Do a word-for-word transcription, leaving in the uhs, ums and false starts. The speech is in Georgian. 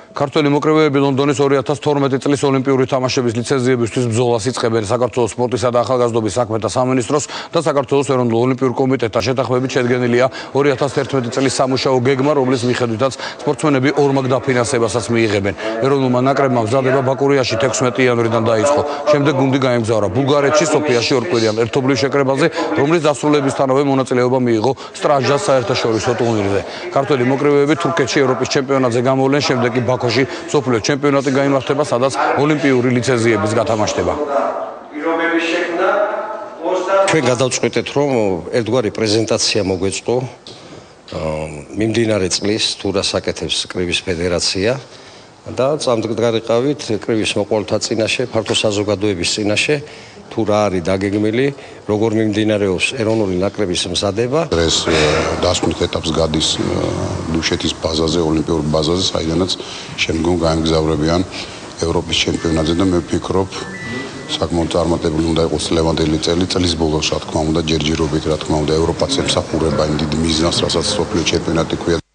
ქართველი მოკრივეები ლონდონის ორი ათას თორმეტი წლის ოლიმპიური თამაშების ლიცენზიებისთვის ბრძოლას იწყებენ საქართველოს სპორტისა და ახალგაზრდობის საქმეთა სამინისტროს და საქართველოს ეროვნულ ოლიმპიურ კომიტეტთან შეთანხმებით შედგენილია ორი ათას თერთმეტი წლის სამუშაო გეგმა, რომლის მიხედვითაც სპორტსმენები ორმაგ დაფინანსებასაც მიიღებენ. ეროვნულმა ნაკრებმა მზადება ბაკურიაში თექვსმეტი იანვრიდან დაიწყო. შემდეგ გუნდი გაემგზავრა ბულგარეთში, სოფიაში ორკვირიან ერთობლივ შეკრებაზე, რომლის დასრულებისთანავე მონაწილეობა მიიღო სტრაჟას საერთაშორისო ტურნირზე. ქართველი მოკრივეები თურქეთში ევროპის ჩემპიონატზე გამოვლენ, შემდეგ კი ბაქოში სოფლიო ჩემპიონატი გაიმართება, სადაც ოლიმპიური ლიცენზიების გათამაშდება. ჩვენ გადავწყვეტეთ, რომ ერთგვარი პრეზენტაცია მოგვეწყო მიმდინარე წლის თუ რას აკეთებს კრივის ფედერაცია და წამდგარიყავით კრივის მოყოლთა წინაშე, ფართო საზოგადოების წინაშე, თუ რა არის დაგეგმილი, როგორ მიმდინარეობს ეროვნული ნაკრების მზადება. ეს დასკვნით ეტაპს გადის დუშეთის ბაზაზე, ოლიმპიურ ბაზაზე, საიდანაც შემდგომ გაემგზავრებიან ევროპის ჩემპიონატზე და მე ვფიქრობ, საკმაოდ წარმატებული უნდა იყოს ლევანდელი წელი, წლის ბოლოს, რა თქმა უნდა, ჯერჯერობით, რა თქმა უნდა, ევროპაც ემსახურება იმ დიდ მიზნას, რასაც სოფლიო ჩემპიონატი ქვია.